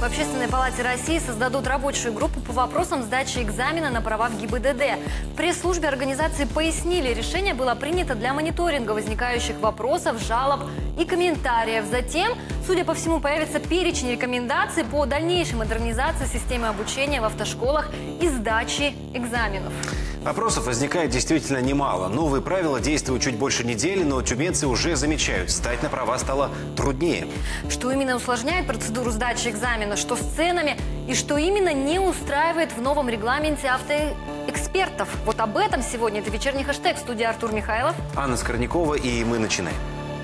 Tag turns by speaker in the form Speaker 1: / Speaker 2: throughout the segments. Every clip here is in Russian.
Speaker 1: Общественной палате России создадут рабочую группу по вопросам сдачи экзамена на права в ГИБДД. В пресс-службе организации пояснили, решение было принято для мониторинга возникающих вопросов, жалоб и комментариев. Затем, судя по всему, появится перечень рекомендаций по дальнейшей модернизации системы обучения в автошколах и сдачи экзаменов.
Speaker 2: Вопросов возникает действительно немало. Новые правила действуют чуть больше недели, но тюменцы уже замечают, сдать на права стало труднее.
Speaker 1: Что именно усложняет процедуру сдачи экзамена, что с ценами и что именно не устраивает в новом регламенте автоэкспертов. Вот об этом сегодня. Это вечерний хэштег. В студии Артур Михайлов,
Speaker 2: Анна Скорнякова, и мы начинаем.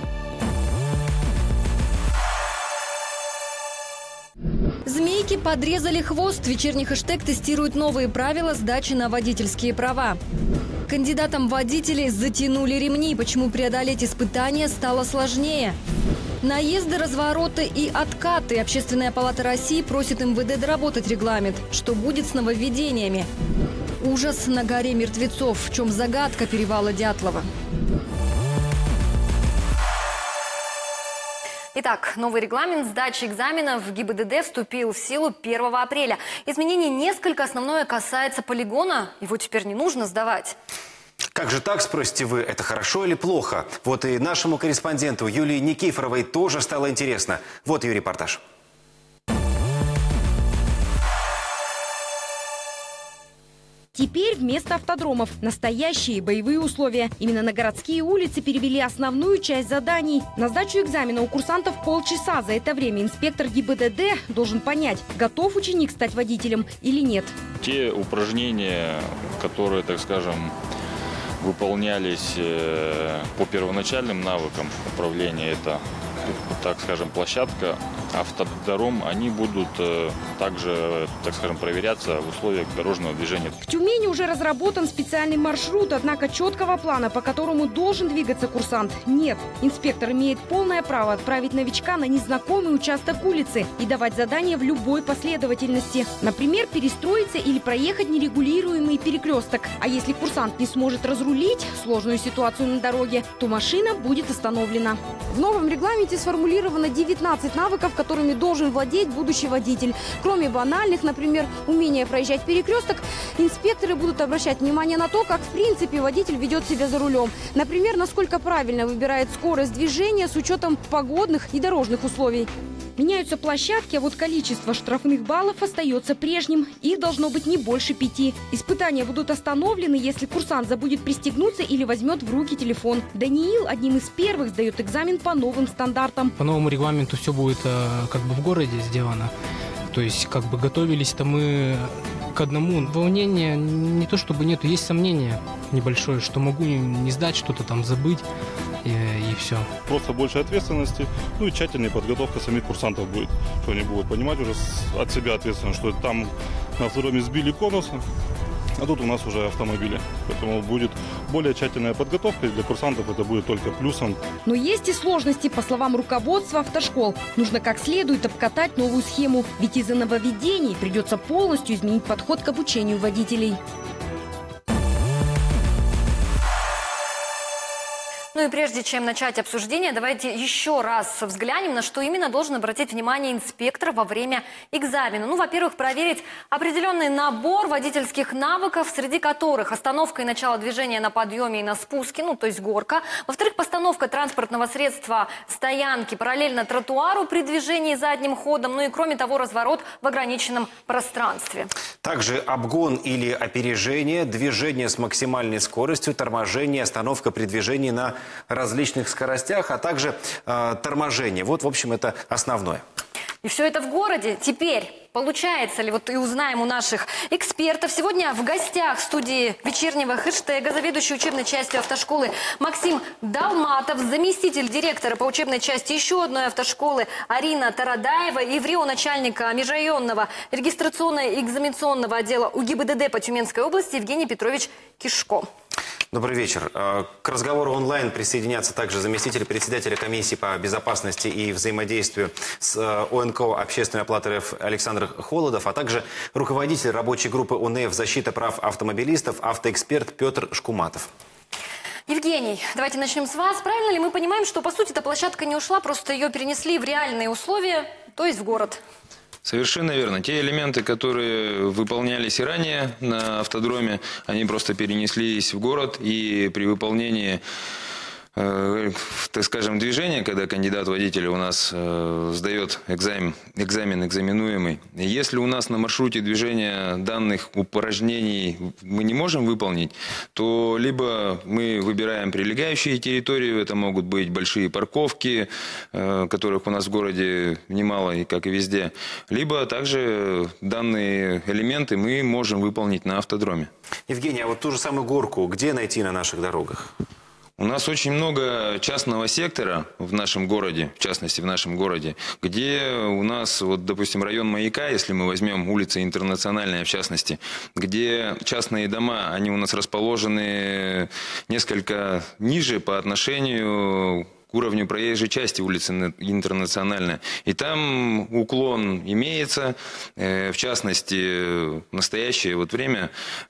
Speaker 1: Змейки подрезали хвост. Вечерний хэштег тестирует новые правила сдачи на водительские права. Кандидатам водителей затянули ремни. Почему преодолеть испытания стало сложнее? Наезды, развороты и откаты. Общественная палата России просит МВД доработать регламент. Что будет с нововведениями? Ужас на горе мертвецов. В чем загадка перевала Дятлова? Итак, новый регламент сдачи экзаменов в ГИБДД вступил в силу 1 апреля. Изменений несколько. Основное касается полигона. Его теперь не нужно сдавать.
Speaker 2: Как же так, спросите вы, это хорошо или плохо? Вот и нашему корреспонденту Юлии Никифоровой тоже стало интересно. Вот ее репортаж.
Speaker 3: Теперь вместо автодромов настоящие боевые условия. Именно на городские улицы перевели основную часть заданий. На сдачу экзамена у курсантов полчаса. За это время инспектор ГИБДД должен понять, готов ученик стать водителем или нет.
Speaker 4: Те упражнения, которые, так скажем, выполнялись по первоначальным навыкам управления, это, так скажем, площадка, автодром, они будут также, так скажем, проверяться в условиях дорожного движения.
Speaker 3: В Тюмени уже разработан специальный маршрут, однако четкого плана, по которому должен двигаться курсант, нет. Инспектор имеет полное право отправить новичка на незнакомый участок улицы и давать задания в любой последовательности. Например, перестроиться или проехать нерегулируемый перекресток. А если курсант не сможет разрулить сложную ситуацию на дороге, то машина будет остановлена. В новом регламенте сформулировано 19 навыков, которыми должен владеть будущий водитель. Кроме банальных, например, умения проезжать перекресток, инспекторы будут обращать внимание на то, как в принципе водитель ведет себя за рулем. Например, насколько правильно выбирает скорость движения с учетом погодных и дорожных условий. Меняются площадки, а вот количество штрафных баллов остается прежним. Их должно быть не больше 5. Испытания будут остановлены, если курсант забудет пристегнуться или возьмет в руки телефон. Даниил одним из первых сдает экзамен по новым стандартам.
Speaker 5: По новому регламенту все будет как бы в городе сделано. То есть как бы готовились-то мы к одному. Волнения не то чтобы нету, есть сомнение небольшое, что могу не сдать, что-то там забыть. И все. Просто больше ответственности,
Speaker 6: ну и тщательная подготовка самих курсантов будет. Что они будут понимать уже от себя ответственно, что там на автодроме сбили конусы, а тут у нас уже автомобили. Поэтому будет более тщательная подготовка, и для курсантов это будет только плюсом.
Speaker 3: Но есть и сложности, по словам руководства автошкол. Нужно как следует обкатать новую схему, ведь из-за нововведений придется полностью изменить подход к обучению водителей.
Speaker 1: Ну и прежде чем начать обсуждение, давайте еще раз взглянем, на что именно должен обратить внимание инспектор во время экзамена. Ну, во-первых, проверить определенный набор водительских навыков, среди которых остановка и начало движения на подъеме и на спуске, ну, то есть горка. Во-вторых, постановка транспортного средства стоянки параллельно тротуару при движении задним ходом, ну и, кроме того, разворот в ограниченном пространстве.
Speaker 2: Также обгон или опережение, движение с максимальной скоростью, торможение, остановка при движении на различных скоростях, а также торможение. Вот, в общем, это основное.
Speaker 1: И все это в городе. Теперь получается ли, вот и узнаем у наших экспертов. Сегодня в гостях студии вечернего хэштега заведующий учебной частью автошколы Максим Долматов, заместитель директора по учебной части еще одной автошколы Арина Тарадаева и ВРИО начальника межрайонного регистрационно-экзаменационного отдела УГИБДД по Тюменской области Евгений Петрович Кишко.
Speaker 2: Добрый вечер. К разговору онлайн присоединятся также заместитель председателя комиссии по безопасности и взаимодействию с ОНКО «Общественная палата РФ» Александр Холодов, а также руководитель рабочей группы ОНФ «Защита прав автомобилистов», автоэксперт Петр Шкуматов.
Speaker 1: Евгений, давайте начнем с вас. Правильно ли мы понимаем, что по сути эта площадка не ушла, просто ее перенесли в реальные условия, то есть в город?
Speaker 7: Совершенно верно. Те элементы, которые выполнялись и ранее на автодроме, они просто перенеслись в город, и при выполнении, так скажем, движения, когда кандидат-водитель у нас сдает экзаменуемый, если у нас на маршруте движения данных упражнений мы не можем выполнить, то либо мы выбираем прилегающие территории, это могут быть большие парковки, которых у нас в городе немало, и как и везде, либо также данные элементы мы можем выполнить на автодроме.
Speaker 2: Евгений, а вот ту же самую горку где найти на наших дорогах?
Speaker 7: У нас очень много частного сектора в нашем городе, в частности в нашем городе, где у нас, вот, допустим, район Маяка, если мы возьмем улица Интернациональная в частности, где частные дома, они у нас расположены несколько ниже по отношению к уровню проезжей части улицы Интернациональная. И там уклон имеется, в частности, в настоящее вот время,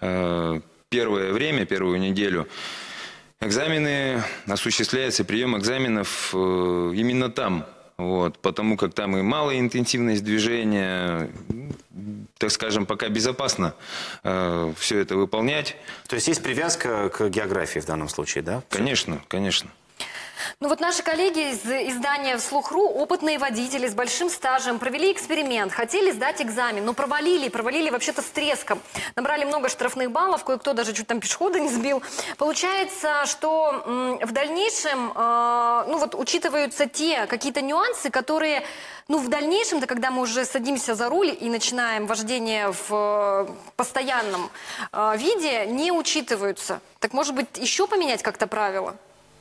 Speaker 7: первую неделю, экзамены осуществляется, прием экзаменов именно там, вот, потому как там и малая интенсивность движения, так скажем, пока безопасно все это выполнять.
Speaker 2: То есть есть привязка к географии в данном случае, да?
Speaker 7: Конечно, конечно.
Speaker 1: Ну вот наши коллеги из издания «Вслух.ру», опытные водители с большим стажем, провели эксперимент, хотели сдать экзамен, но провалили вообще-то с треском. Набрали много штрафных баллов, кое-кто даже чуть там пешехода не сбил. Получается, что в дальнейшем, ну вот учитываются те какие-то нюансы, которые, ну в дальнейшем-то, когда мы уже садимся за руль и начинаем вождение в постоянном виде, не учитываются. Так может быть еще поменять как-то правила?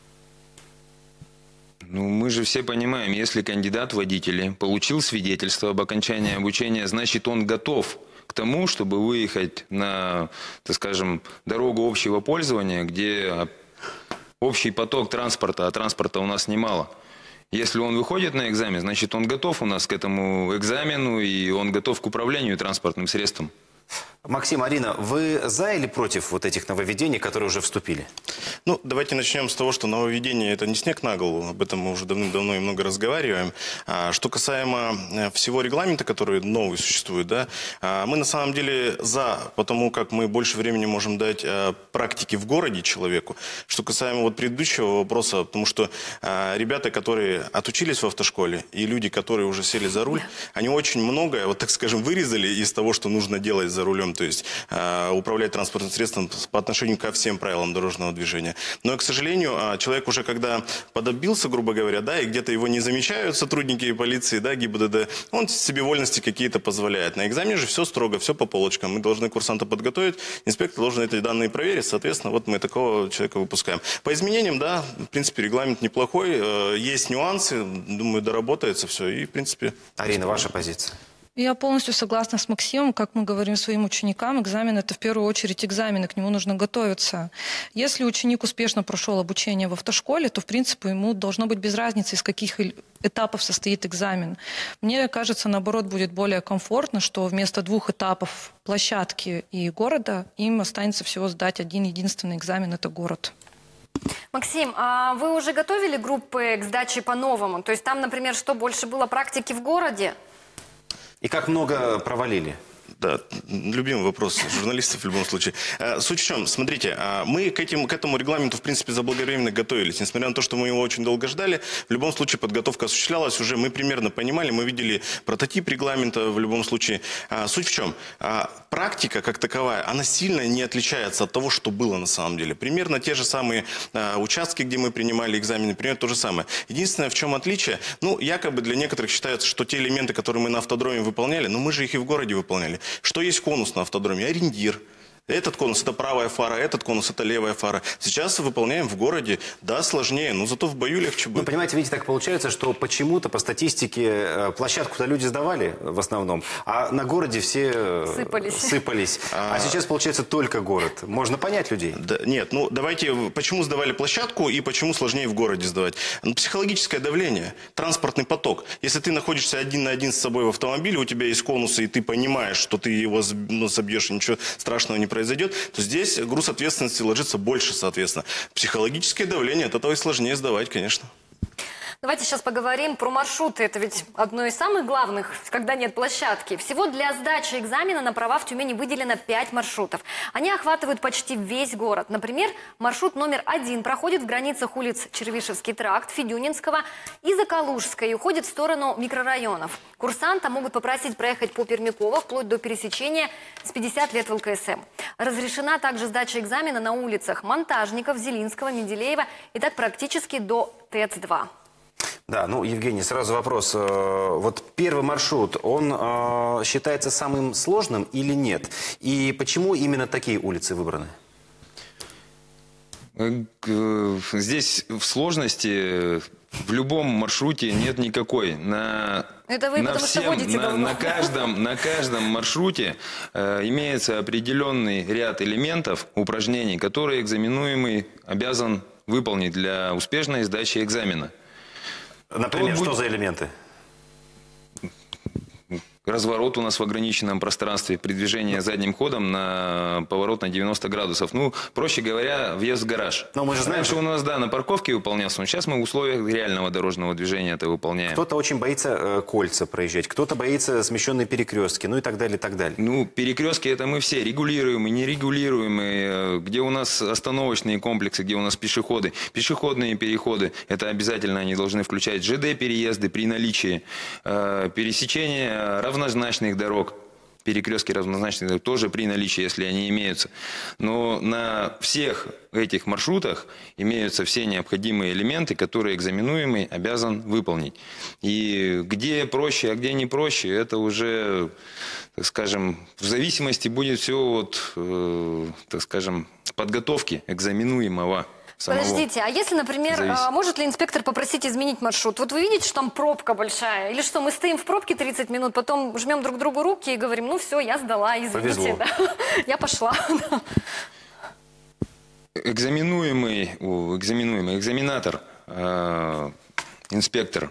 Speaker 7: Ну, мы же все понимаем, если кандидат в водители получил свидетельство об окончании обучения, значит, он готов к тому, чтобы выехать на, так скажем, дорогу общего пользования, где общий поток транспорта, а транспорта у нас немало. Если он выходит на экзамен, значит, он готов у нас к этому экзамену, и он готов к управлению транспортным средством.
Speaker 2: Максим, Арина, вы за или против вот этих нововведений, которые уже вступили?
Speaker 8: Ну, давайте начнем с того, что нововведение – это не снег на голову. Об этом мы уже давным-давно и много разговариваем. Что касаемо всего регламента, который новый существует, да, мы на самом деле за, потому как мы больше времени можем дать практике в городе человеку. Что касаемо вот предыдущего вопроса, потому что ребята, которые отучились в автошколе, и люди, которые уже сели за руль, они очень многое, вот так скажем, вырезали из того, что нужно делать за рулем. То есть управлять транспортным средством по отношению ко всем правилам дорожного движения. Но, к сожалению, человек уже когда подобился, грубо говоря, да, и где-то его не замечают сотрудники полиции, да, ГИБДД, он себе вольности какие-то позволяет. На экзамене же все строго, все по полочкам. Мы должны курсанта подготовить, инспектор должен эти данные проверить, соответственно, вот мы такого человека выпускаем. По изменениям, да, в принципе, регламент неплохой, есть нюансы, думаю, доработается все, и, в принципе...
Speaker 2: Арина, ваша позиция?
Speaker 9: Я полностью согласна с Максимом. Как мы говорим своим ученикам, экзамен – это в первую очередь экзамен, и к нему нужно готовиться. Если ученик успешно прошел обучение в автошколе, то, в принципе, ему должно быть без разницы, из каких этапов состоит экзамен. Мне кажется, наоборот, будет более комфортно, что вместо 2 этапов площадки и города им останется всего сдать один единственный экзамен – это город.
Speaker 1: Максим, а вы уже готовили группы к сдаче по-новому? То есть там, например, что больше было практики в городе?
Speaker 2: И как много провалили?
Speaker 8: Да, любимый вопрос журналистов в любом случае. Суть в чем? Смотрите, мы к этому регламенту, в принципе, заблаговременно готовились. Несмотря на то, что мы его очень долго ждали, в любом случае подготовка осуществлялась уже. Мы примерно понимали, мы видели прототип регламента в любом случае. Суть в чем? Практика, как таковая, она сильно не отличается от того, что было на самом деле. Примерно те же самые участки, где мы принимали экзамены, примерно то же самое. Единственное, в чем отличие, ну, якобы для некоторых считается, что те элементы, которые мы на автодроме выполняли, но мы же их и в городе выполняли. Что есть конус на автодроме? Ориентир. Этот конус – это правая фара, этот конус – это левая фара. Сейчас выполняем в городе. Да, сложнее, но зато в бою легче будет.
Speaker 2: Ну, понимаете, видите, так получается, что почему-то по статистике площадку-то люди сдавали в основном, а на городе все сыпались. А сейчас, получается, только город. Можно понять людей?
Speaker 8: Да, нет, ну давайте, почему сдавали площадку и почему сложнее в городе сдавать? Ну, психологическое давление, транспортный поток. Если ты находишься один на один с собой в автомобиле, у тебя есть конусы, и ты понимаешь, что ты его собьешь, и ничего страшного не произойдет, то здесь груз ответственности ложится больше, соответственно. Психологическое давление, от этого и сложнее сдавать, конечно.
Speaker 1: Давайте сейчас поговорим про маршруты. Это ведь одно из самых главных, когда нет площадки. Всего для сдачи экзамена на права в Тюмени выделено 5 маршрутов. Они охватывают почти весь город. Например, маршрут номер 1 проходит в границах улиц Червишевский тракт, Федюнинского и Закалужской и уходит в сторону микрорайонов. Курсанта могут попросить проехать по Пермякова вплоть до пересечения с 50 лет в ЛКСМ. Разрешена также сдача экзамена на улицах Монтажников, Зелинского, Менделеева и так практически до ТЭЦ-2.
Speaker 2: Да, ну, Евгений, сразу вопрос. Вот первый маршрут, он считается самым сложным или нет? И почему именно такие улицы выбраны?
Speaker 7: Здесь в сложности в любом маршруте нет никакой.
Speaker 1: Это вы, потому что водите давно.
Speaker 7: На каждом маршруте имеется определенный ряд элементов, упражнений, которые экзаменуемый обязан выполнить для успешной сдачи экзамена.
Speaker 2: Например, что за элементы?
Speaker 7: Разворот у нас в ограниченном пространстве, передвижение задним ходом на поворот на 90 градусов. Ну, проще говоря, въезд в гараж.
Speaker 2: Но мы же знаем,
Speaker 7: раньше у нас, да, на парковке выполнялся, но сейчас мы в условиях реального дорожного движения это выполняем.
Speaker 2: Кто-то очень боится кольца проезжать, кто-то боится смещенные перекрестки, ну и так далее, и так далее.
Speaker 7: Ну, перекрестки это мы все регулируемые, нерегулируемые, где у нас остановочные комплексы, где у нас пешеходы. Пешеходные переходы, это обязательно они должны включать ЖД-переезды при наличии пересечения равнозначных дорог, перекрестки равнозначных дорог тоже при наличии, если они имеются. Но на всех этих маршрутах имеются все необходимые элементы, которые экзаменуемый обязан выполнить. И где проще, а где не проще, это уже, так скажем, в зависимости будет все от, так скажем, подготовки экзаменуемого.
Speaker 1: Подождите, а если, например, может ли инспектор попросить изменить маршрут? Вот вы видите, что там пробка большая, или что, мы стоим в пробке 30 минут, потом жмем друг другу руки и говорим, ну все, я сдала, извините, да, я пошла.
Speaker 7: Экзаменатор, инспектор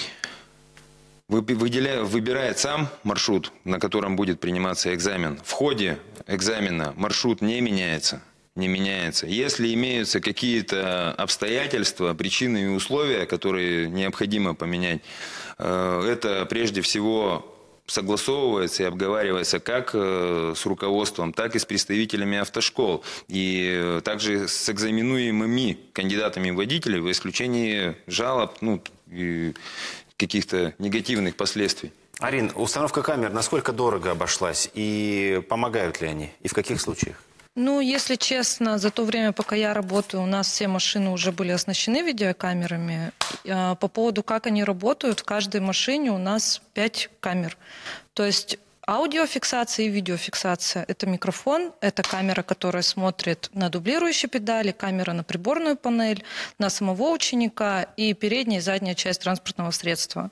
Speaker 7: выбирает сам маршрут, на котором будет приниматься экзамен. В ходе экзамена маршрут не меняется. Если имеются какие-то обстоятельства, причины и условия, которые необходимо поменять, это прежде всего согласовывается и обговаривается как с руководством, так и с представителями автошкол. И также с экзаменуемыми кандидатами водителей в исключении жалоб, ну, и каких-то негативных последствий.
Speaker 2: Арин, установка камер насколько дорого обошлась и помогают ли они? И в каких случаях?
Speaker 9: Ну, если честно, за то время, пока я работаю, у нас все машины уже были оснащены видеокамерами. По поводу, как они работают, в каждой машине у нас 5 камер. То есть аудиофиксация и видеофиксация. Это микрофон, это камера, которая смотрит на дублирующие педали, камера на приборную панель, на самого ученика и передняя и задняя часть транспортного средства.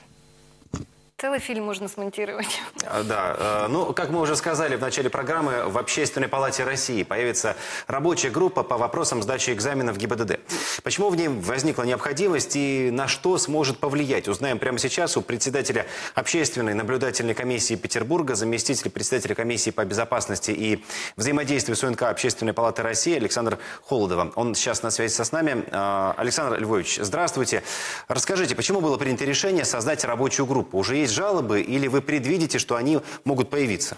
Speaker 1: Целый фильм можно смонтировать.
Speaker 2: Да, ну, как мы уже сказали в начале программы, в Общественной палате России появится рабочая группа по вопросам сдачи экзаменов ГИБДД. Почему в ней возникла необходимость и на что сможет повлиять, узнаем прямо сейчас у председателя Общественной наблюдательной комиссии Петербурга, заместителя председателя комиссии по безопасности и взаимодействию с ОНК Общественной палаты России Александра Холодова. Он сейчас на связи со нами. Александр Львович, здравствуйте. Расскажите, почему было принято решение создать рабочую группу? Уже есть жалобы или вы предвидите, что они могут появиться?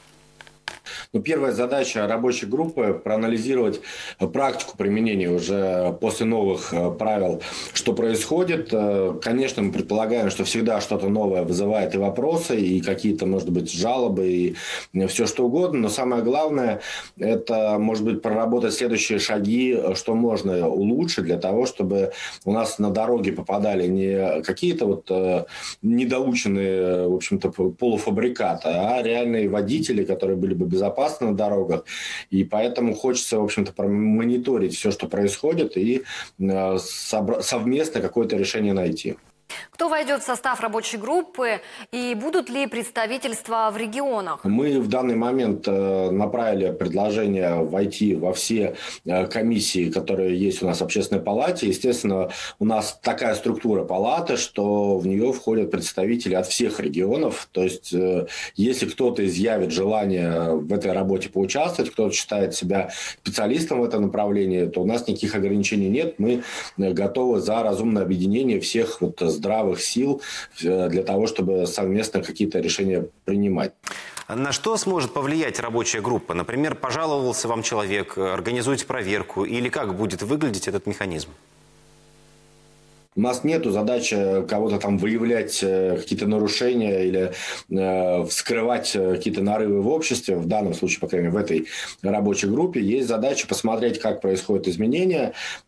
Speaker 10: Ну, первая задача рабочей группы – проанализировать практику применения уже после новых правил, что происходит. Конечно, мы предполагаем, что всегда что-то новое вызывает и вопросы, и какие-то, может быть, жалобы, и все что угодно. Но самое главное – это, может быть, проработать следующие шаги, что можно улучшить для того, чтобы у нас на дороге попадали не какие-то вот недоученные, в общем-то, полуфабрикаты, а реальные водители, которые были бы безопасны на дорогах, и поэтому хочется, в общем-то, промониторить все, что происходит, и совместно какое-то решение найти.
Speaker 1: Кто войдет в состав рабочей группы и будут ли представительства в регионах?
Speaker 10: Мы в данный момент направили предложение войти во все комиссии, которые есть у нас в Общественной палате. Естественно, у нас такая структура палаты, что в нее входят представители от всех регионов. То есть, если кто-то изъявит желание в этой работе поучаствовать, кто-то считает себя специалистом в этом направлении, то у нас никаких ограничений нет. Мы готовы за разумное объединение всех здравых сил для того, чтобы совместно какие-то решения принимать.
Speaker 2: На что сможет повлиять рабочая группа? Например, пожаловался вам человек, организуете проверку, или как будет выглядеть этот механизм?
Speaker 10: У нас нет задачи кого-то там выявлять какие-то нарушения или вскрывать какие-то нарывы в обществе. В данном случае, по крайней мере, в этой рабочей группе есть задача посмотреть, как происходят изменения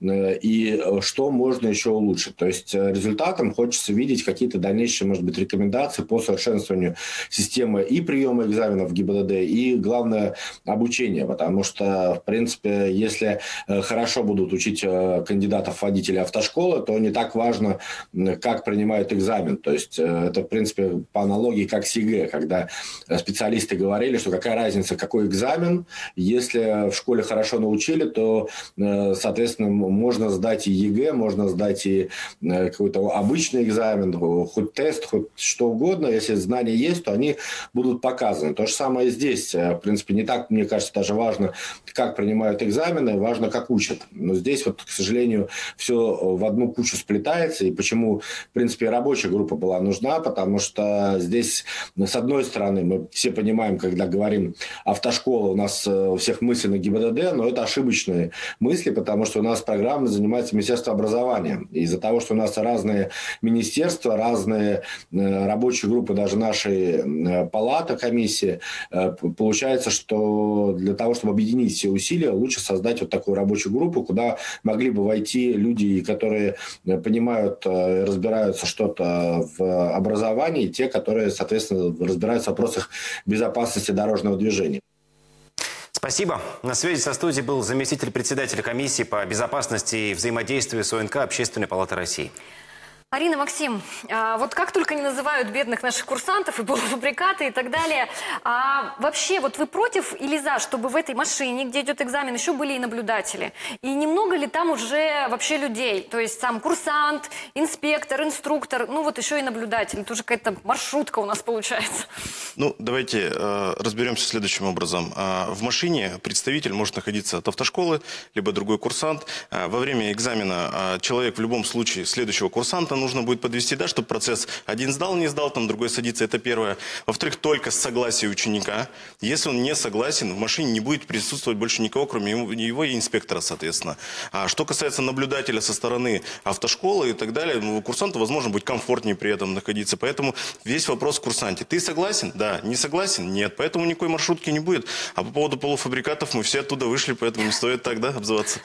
Speaker 10: и что можно еще улучшить. То есть результатом хочется видеть какие-то дальнейшие, может быть, рекомендации по совершенствованию системы и приема экзаменов в ГИБДД, и, главное, обучения. Потому что, в принципе, если хорошо будут учить кандидатов водителей автошколы, то не так важно, как принимают экзамен. То есть это, в принципе, по аналогии как с ЕГЭ, когда специалисты говорили, что какая разница, какой экзамен. Если в школе хорошо научили, то, соответственно, можно сдать и ЕГЭ, можно сдать и какой-то обычный экзамен, хоть тест, хоть что угодно. Если знания есть, то они будут показаны. То же самое и здесь. В принципе, не так, мне кажется, даже важно, как принимают экзамены, важно, как учат. Но здесь, к сожалению, все в одну кучу сплетается. И почему, в принципе, рабочая группа была нужна, потому что здесь, с одной стороны, мы все понимаем, когда говорим автошкола, у нас у всех мысли на ГИБДД, но это ошибочные мысли, потому что у нас программой занимается Министерство образования. И из-за того, что у нас разные министерства, разные рабочие группы, даже нашей палаты, комиссии, получается, что для того, чтобы объединить все усилия, лучше создать вот такую рабочую группу, куда могли бы войти люди, которые понимают, разбираются что-то в образовании, те, которые, соответственно, разбираются в вопросах безопасности дорожного движения.
Speaker 2: Спасибо. На связи со студией был заместитель председателя комиссии по безопасности и взаимодействию с ОНК Общественной палаты России.
Speaker 1: Арина, Максим, вот как только не называют бедных наших курсантов и полуфабрикаты и так далее, вообще вот вы против или за, чтобы в этой машине, где идет экзамен, еще были и наблюдатели? И немного ли там уже вообще людей? То есть сам курсант, инспектор, инструктор, ну вот еще и наблюдатель. Это уже какая-то маршрутка у нас получается.
Speaker 8: Ну, давайте разберемся следующим образом. В машине представитель может находиться от автошколы, либо другой курсант. Во время экзамена человек в любом случае следующего курсанта нужно будет подвести, да, чтобы процесс один сдал, не сдал, там другой садится, это первое. Во-вторых, только с согласия ученика. Если он не согласен, в машине не будет присутствовать больше никого, кроме его и инспектора, соответственно. А что касается наблюдателя со стороны автошколы и так далее, курсанту, возможно, будет комфортнее при этом находиться. Поэтому весь вопрос в курсанте. Ты согласен? Да. Не согласен? Нет. Поэтому никакой маршрутки не будет. А по поводу полуфабрикатов мы все оттуда вышли, поэтому не стоит тогда обзываться.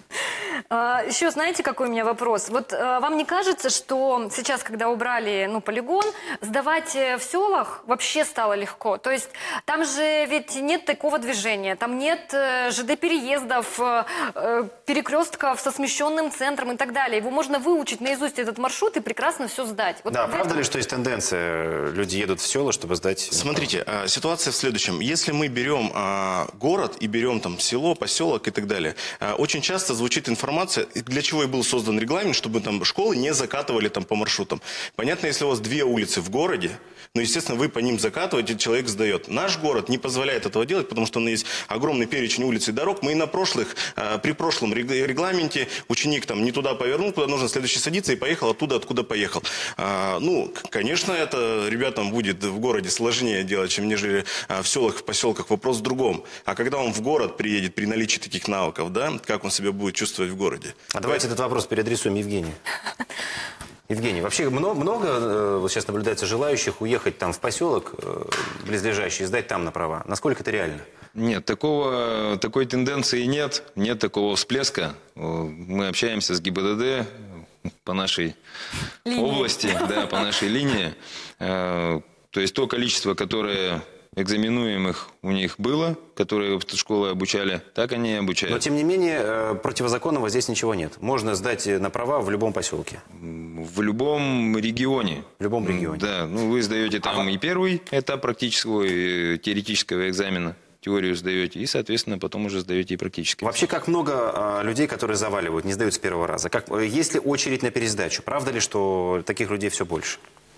Speaker 1: Еще знаете, какой у меня вопрос? Вот вам не кажется, что сейчас, когда убрали полигон, сдавать в селах вообще стало легко? То есть там же ведь нет такого движения, там нет ЖД-переездов, перекрестков со смещенным центром и так далее. Его можно выучить наизусть этот маршрут и прекрасно все сдать. Вот
Speaker 2: да, правда ли, что есть тенденция? Люди едут в села, чтобы сдать...
Speaker 8: Смотрите, ситуация в следующем. Если мы берем город и берем там село, поселок и так далее, очень часто звучит информация, для чего и был создан регламент, чтобы там школы не закатывали там по маршрутам. Понятно, если у вас 2 улицы в городе, но, естественно, вы по ним закатываете, человек сдает. Наш город не позволяет этого делать, потому что у нас есть огромный перечень улиц и дорог. Мы и при прошлом регламенте ученик там не туда повернул, куда нужно следующий садиться, и поехал оттуда, откуда поехал. Конечно, это ребятам будет в городе сложнее делать, чем нежели в селах, в поселках. Вопрос в другом. А когда он в город приедет при наличии таких навыков, да, как он себя будет чувствовать в городе?
Speaker 2: А давайте этот вопрос переадресуем Евгению. Евгений, вообще много вот сейчас наблюдается желающих уехать там в поселок близлежащий и сдать там на права? Насколько это реально?
Speaker 7: Нет, такой тенденции нет. Нет такого всплеска. Мы общаемся с ГИБДД по нашей области, да, по нашей линии. То есть то количество, которое экзаменуемых у них было, которые автошколы обучали, так они и обучают.
Speaker 2: Но, тем не менее, противозаконного здесь ничего нет. Можно сдать на права в любом поселке.
Speaker 7: В любом регионе.
Speaker 2: В любом регионе.
Speaker 7: Да, ну вы сдаете там и первый этап практического, и теоретического экзамена. Теорию сдаете и, соответственно, потом уже сдаете и практически.
Speaker 2: Вообще, как много людей, которые заваливают, не сдают с первого раза? Есть ли очередь на пересдачу? Правда ли, что таких людей все больше?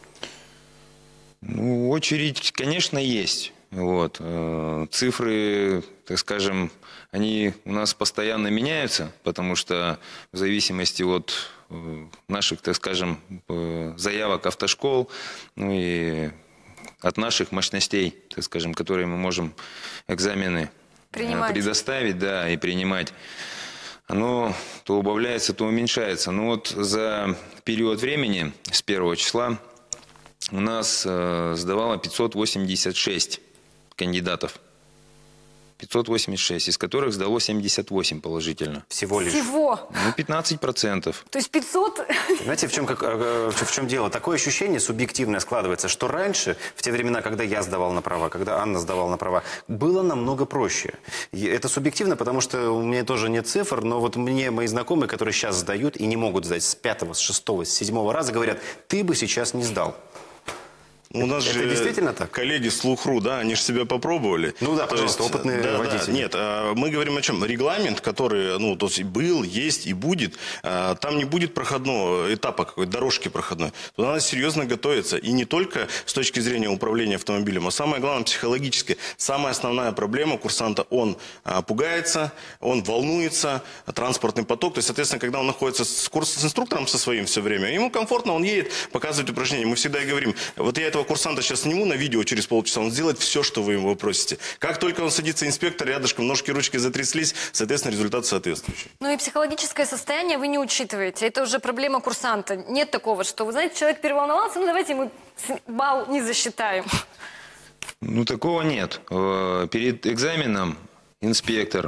Speaker 7: Ну, очередь, конечно, есть. Вот. Цифры, так скажем, они у нас постоянно меняются, потому что в зависимости от наших, так скажем, заявок автошкол, ну и от наших мощностей, так скажем, которые мы можем экзамены предоставить, да, и принимать, оно то убавляется, то уменьшается. Но вот за период времени с 1 числа у нас сдавало 586 кандидатов. 586, из которых сдало 78 положительно.
Speaker 2: Всего лишь?
Speaker 1: Всего?
Speaker 7: Ну, 15%.
Speaker 1: То есть 500?
Speaker 2: Знаете, в чем дело? Такое ощущение субъективное складывается, что раньше, в те времена, когда я сдавал на права, когда Анна сдавала на права, было намного проще. И это субъективно, потому что у меня тоже нет цифр, но вот мне мои знакомые, которые сейчас сдают и не могут сдать с 5-го, с 6-го, с 7-го раза, говорят, ты бы сейчас не сдал.
Speaker 8: У нас
Speaker 2: это
Speaker 8: же
Speaker 2: действительно так?
Speaker 8: Коллеги с Слух.ру, да, они же себя попробовали.
Speaker 2: Ну да, пожалуйста, опытные водители.
Speaker 8: Да, нет, мы говорим о чем? Регламент, который, ну, то есть был, есть и будет, там не будет проходного этапа, какой-то дорожки проходной. Туда надо серьезно готовиться. И не только с точки зрения управления автомобилем, а самое главное психологически. Самая основная проблема курсанта, он пугается, он волнуется, транспортный поток. То есть, соответственно, когда он находится с инструктором со своим все время, ему комфортно, он едет, показывает упражнения. Мы всегда и говорим, вот я этого курсанта сейчас сниму на видео через полчаса, он сделает все, что вы его просите. Как только он садится, инспектор рядышком, ножки-ручки затряслись, соответственно, результат соответствующий.
Speaker 1: Ну и психологическое состояние вы не учитываете. Это уже проблема курсанта. Нет такого, что, вы знаете, человек переволновался, ну давайте мы балл не засчитаем.
Speaker 7: Ну такого нет. Перед экзаменом инспектор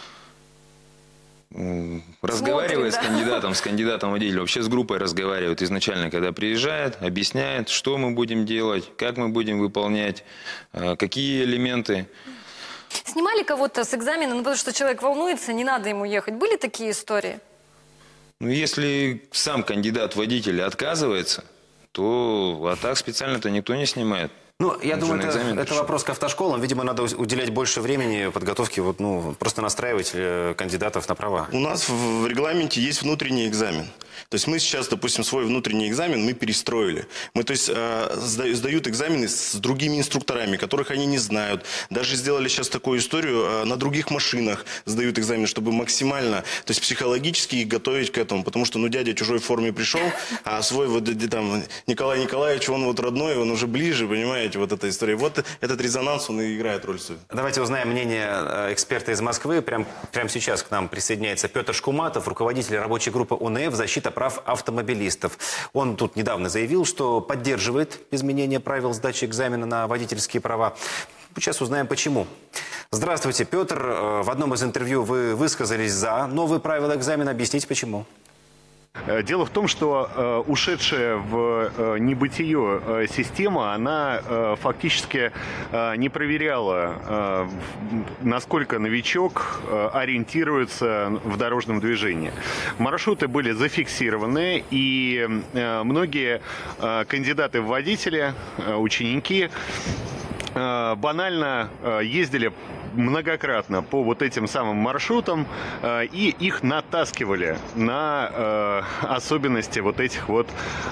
Speaker 7: разговаривает с кандидатом водителя, вообще с группой разговаривает изначально, когда приезжает, объясняет, что мы будем делать, как мы будем выполнять, какие элементы.
Speaker 1: Снимали кого-то с экзамена, ну, потому что человек волнуется, не надо ему ехать. Были такие истории?
Speaker 7: Ну, если сам кандидат водителя отказывается, то а так специально-то никто не снимает.
Speaker 2: Ну, я думаю, это вопрос к автошколам. Видимо, надо уделять больше времени подготовке, вот, ну, просто настраивать кандидатов на права.
Speaker 8: У нас в регламенте есть внутренний экзамен. То есть мы сейчас, допустим, свой внутренний экзамен мы перестроили. Мы, то есть, сдают экзамены с другими инструкторами, которых они не знают. Даже сделали сейчас такую историю, на других машинах сдают экзамены, чтобы максимально, то есть психологически их готовить к этому. Потому что, ну, дядя в чужой форме пришел, а свой вот там Николай Николаевич, он вот родной, он уже ближе, понимаете, вот эта история. Вот этот резонанс, он и играет роль свою.
Speaker 2: Давайте узнаем мнение эксперта из Москвы. Прямо сейчас к нам присоединяется Петр Шкуматов, руководитель рабочей группы ОНФ «Защита прав автомобилистов». Он тут недавно заявил, что поддерживает изменение правил сдачи экзамена на водительские права. Сейчас узнаем, почему. Здравствуйте, Петр. В одном из интервью вы высказались за новые правила экзамена. Объясните, почему.
Speaker 11: Дело в том, что ушедшая в небытие система, она фактически не проверяла, насколько новичок ориентируется в дорожном движении. Маршруты были зафиксированы, и многие кандидаты в водители, ученики, банально ездили многократно по вот этим самым маршрутам и их натаскивали на особенности вот этих вот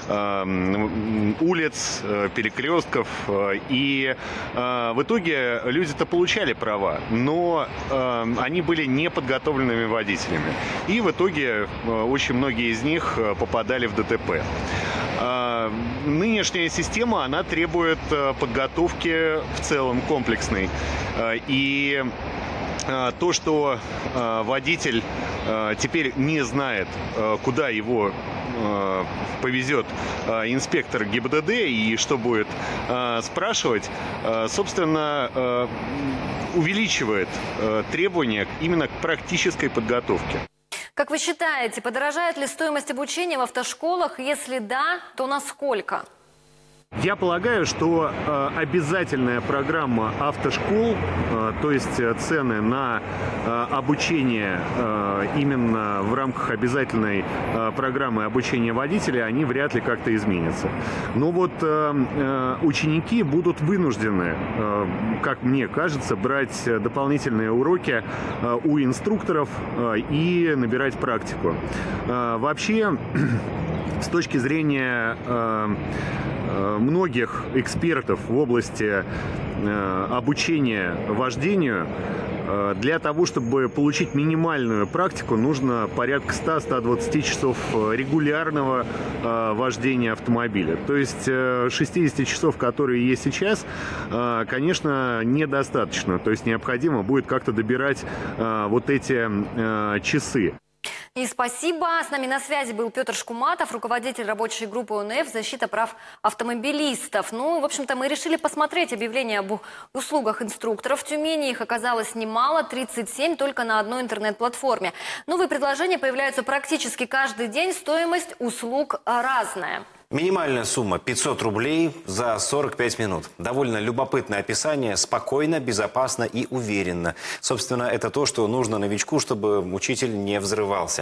Speaker 11: улиц, перекрестков. И в итоге люди-то получали права, но они были неподготовленными водителями. И в итоге очень многие из них попадали в ДТП. Нынешняя система, она требует подготовки в целом комплексной. И то, что водитель теперь не знает, куда его повезет инспектор ГИБДД и что будет спрашивать, собственно, увеличивает требования именно к практической подготовке.
Speaker 1: Как вы считаете, подорожает ли стоимость обучения в автошколах? Если да, то насколько?
Speaker 11: Я полагаю, что обязательная программа автошкол, то есть цены на обучение именно в рамках обязательной программы обучения водителя, они вряд ли как-то изменятся. Но вот ученики будут вынуждены, как мне кажется, брать дополнительные уроки у инструкторов и набирать практику. Вообще, с точки зрения многих экспертов в области обучения вождению, для того, чтобы получить минимальную практику, нужно порядка 100-120 часов регулярного вождения автомобиля. То есть 60 часов, которые есть сейчас, конечно, недостаточно. То есть необходимо будет как-то добирать вот эти часы.
Speaker 1: И спасибо. С нами на связи был Петр Шкуматов, руководитель рабочей группы ОНФ «Защита прав автомобилистов». Ну, в общем-то, мы решили посмотреть объявления об услугах инструкторов в Тюмени. Их оказалось немало, 37 только на одной интернет-платформе. Новые предложения появляются практически каждый день. Стоимость услуг разная.
Speaker 2: Минимальная сумма 500 рублей за 45 минут. Довольно любопытное описание. Спокойно, безопасно и уверенно. Собственно, это то, что нужно новичку, чтобы учитель не взрывался.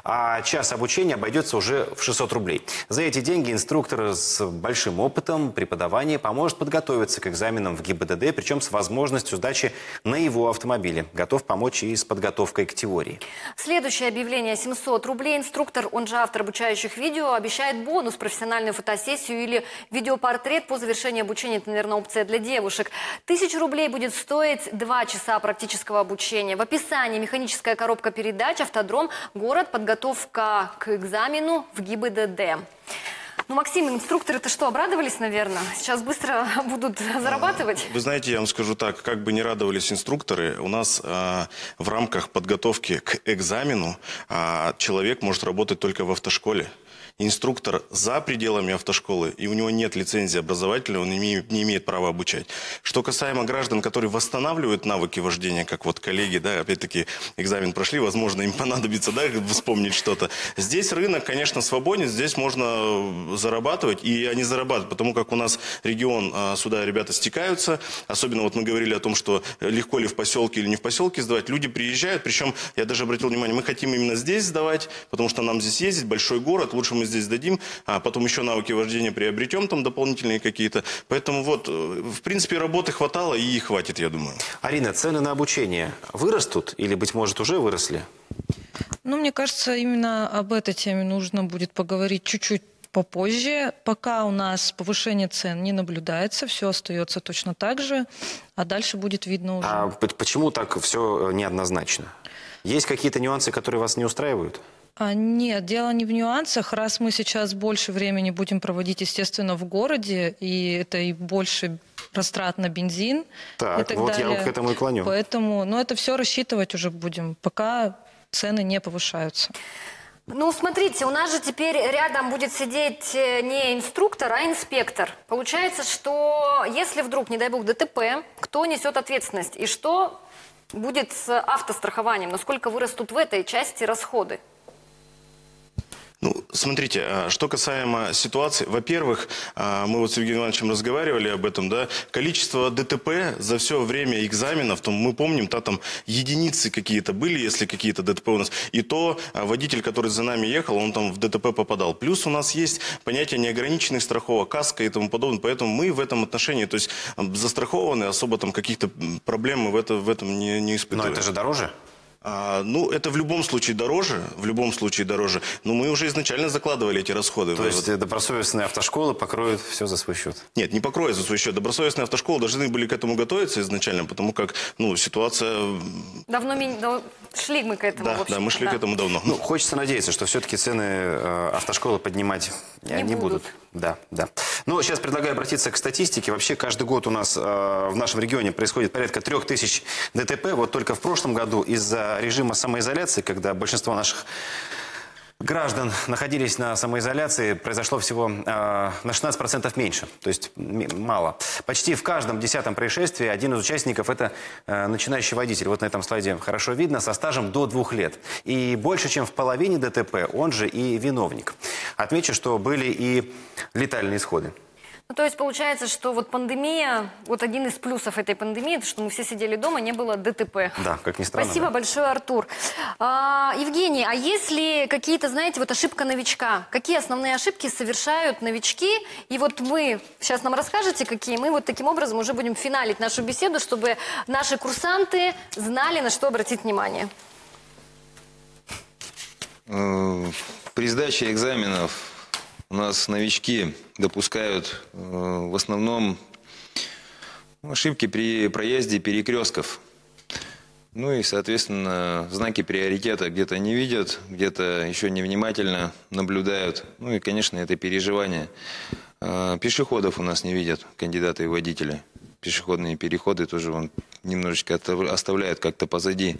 Speaker 2: А час обучения обойдется уже в 600 рублей. За эти деньги инструктор с большим опытом преподавания поможет подготовиться к экзаменам в ГИБДД, причем с возможностью сдачи на его автомобиле. Готов помочь и с подготовкой к теории.
Speaker 1: Следующее объявление 700 рублей. Инструктор, он же автор обучающих видео, обещает бонус профессиональную фотосессию или видеопортрет по завершении обучения. Это, наверное, опция для девушек. 1000 рублей будет стоить 2 часа практического обучения. В описании: механическая коробка передач, автодром, город, подготовка к экзамену в ГИБДД. Ну, Максим, инструкторы-то что, обрадовались, наверное? Сейчас быстро будут зарабатывать?
Speaker 8: Вы знаете, я вам скажу так, как бы не радовались инструкторы, у нас в рамках подготовки к экзамену человек может работать только в автошколе. Инструктор за пределами автошколы, и у него нет лицензии образовательной, он не имеет права обучать. Что касаемо граждан, которые восстанавливают навыки вождения, как вот коллеги, да, опять-таки экзамен прошли, возможно, им понадобится, да, вспомнить что-то. Здесь рынок, конечно, свободен, здесь можно зарабатывать, и они зарабатывают, потому как у нас регион, сюда ребята стекаются, особенно вот мы говорили о том, что легко ли в поселке или не в поселке сдавать, люди приезжают, причем я даже обратил внимание, мы хотим именно здесь сдавать, потому что нам здесь ездить, большой город, лучше мы здесь дадим, а потом еще навыки вождения приобретем, там дополнительные какие-то. Поэтому вот, в принципе, работы хватало и хватит, я думаю.
Speaker 2: Арина, цены на обучение вырастут или, быть может, уже выросли?
Speaker 9: Ну, мне кажется, именно об этой теме нужно будет поговорить чуть-чуть попозже. Пока у нас повышение цен не наблюдается, все остается точно так же, а дальше будет видно уже.
Speaker 2: А почему так все неоднозначно? Есть какие-то нюансы, которые вас не устраивают?
Speaker 9: Нет, дело не в нюансах. Раз мы сейчас больше времени будем проводить, естественно, в городе, и это и больше растрат на бензин
Speaker 2: так,
Speaker 9: и так
Speaker 2: вот
Speaker 9: далее.
Speaker 2: Я к этому и клоню.
Speaker 9: Поэтому, это все рассчитывать уже будем, пока цены не повышаются.
Speaker 1: Ну, смотрите, у нас же теперь рядом будет сидеть не инструктор, а инспектор. Получается, что если вдруг, не дай бог, ДТП, кто несет ответственность? И что будет с автострахованием? Насколько вырастут в этой части расходы?
Speaker 8: Ну, смотрите, что касаемо ситуации, во-первых, мы вот с Евгением Ивановичем разговаривали об этом, да, количество ДТП за все время экзаменов, то мы помним, там единицы какие-то были, если какие-то ДТП у нас, и то водитель, который за нами ехал, он там в ДТП попадал. Плюс у нас есть понятие неограниченных страховок, каска и тому подобное, поэтому мы в этом отношении, то есть застрахованы, особо там каких-то проблем мы в этом не испытываем.
Speaker 2: Но это же дороже?
Speaker 8: Ну, это в любом случае дороже, но мы уже изначально закладывали эти расходы.
Speaker 2: То есть добросовестные автошколы покроют все за свой счет?
Speaker 8: Нет, не покроют за свой счет. Добросовестные автошколы должны были к этому готовиться изначально, потому как, ситуация...
Speaker 1: Давно шли мы к этому,
Speaker 8: да, мы шли к этому давно.
Speaker 2: Ну, хочется надеяться, что все-таки цены автошколы поднимать не будут. Да. Ну, сейчас предлагаю обратиться к статистике. Вообще, каждый год у нас в нашем регионе происходит порядка 3000 ДТП. Вот только в прошлом году из-за режима самоизоляции, когда большинство наших граждан находились на самоизоляции, произошло всего на 16% меньше. То есть мало. Почти в каждом 10-м происшествии один из участников – это начинающий водитель. Вот на этом слайде хорошо видно, со стажем до 2 лет. И больше, чем в половине ДТП, он же и виновник. Отмечу, что были и летальные исходы.
Speaker 1: Ну, то есть получается, что вот пандемия, вот один из плюсов этой пандемии, это что мы все сидели дома, не было ДТП.
Speaker 2: Да, как ни странно.
Speaker 1: Спасибо большое, Артур. Евгений, а если какие-то, знаете, вот ошибка новичка? Какие основные ошибки совершают новички? И вот вы сейчас нам расскажете, какие. Мы вот таким образом уже будем финалить нашу беседу, чтобы наши курсанты знали, на что обратить внимание.
Speaker 7: При сдаче экзаменов у нас новички допускают в основном ошибки при проезде перекрестков. Ну и, соответственно, знаки приоритета где-то не видят, где-то еще невнимательно наблюдают. Ну и, конечно, это переживание. Пешеходов у нас не видят кандидаты и водители. Пешеходные переходы тоже вон немножечко оставляют как-то позади.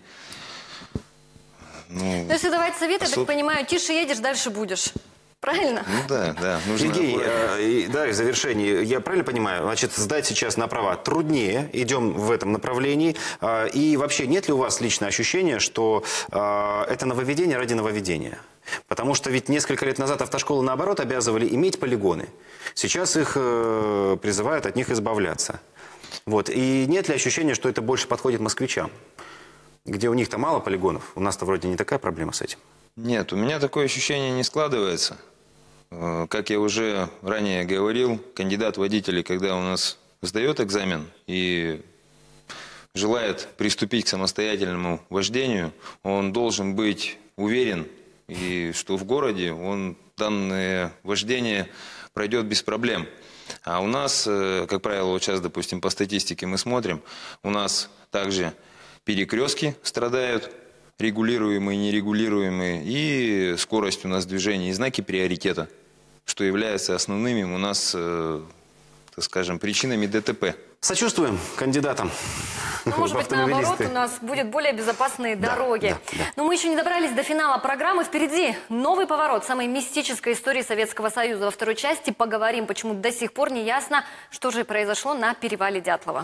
Speaker 7: Ну,
Speaker 1: если давать совет, я так понимаю, тише едешь, дальше будешь. Правильно?
Speaker 7: Ну да.
Speaker 2: Евгений, да, в завершении, я правильно понимаю, значит, сдать сейчас на права труднее, идем в этом направлении. И вообще, нет ли у вас лично ощущения, что это нововведение ради нововведения? Потому что ведь несколько лет назад автошколы, наоборот, обязывали иметь полигоны. Сейчас их призывают от них избавляться. Вот. И нет ли ощущения, что это больше подходит москвичам? Где у них-то мало полигонов, у нас-то вроде не такая проблема с этим.
Speaker 7: Нет, у меня такое ощущение не складывается. Как я уже ранее говорил, кандидат водителей, когда у нас сдает экзамен и желает приступить к самостоятельному вождению, он должен быть уверен, и что в городе он данное вождение пройдет без проблем. А у нас, как правило, вот сейчас, допустим, по статистике мы смотрим, у нас также перекрестки страдают, регулируемые, нерегулируемые, и скорость у нас движения, и знаки приоритета, что является основными у нас, так скажем, причинами ДТП.
Speaker 2: Сочувствуем кандидатам.
Speaker 1: Ну, может быть, наоборот, у нас будут более безопасные дороги. Да. Но мы еще не добрались до финала программы. Впереди новый поворот самой мистической истории Советского Союза. Во второй части поговорим, почему до сих пор не ясно, что же произошло на перевале Дятлова.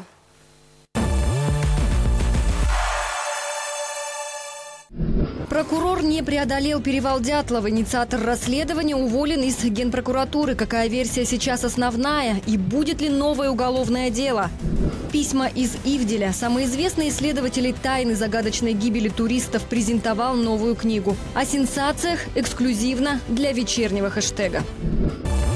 Speaker 12: Прокурор не преодолел перевал Дятлова. Инициатор расследования уволен из Генпрокуратуры. Какая версия сейчас основная? И будет ли новое уголовное дело? Письма из Ивделя. Самый известный исследователь тайны загадочной гибели туристов презентовал новую книгу. О сенсациях эксклюзивно для вечернего хэштега.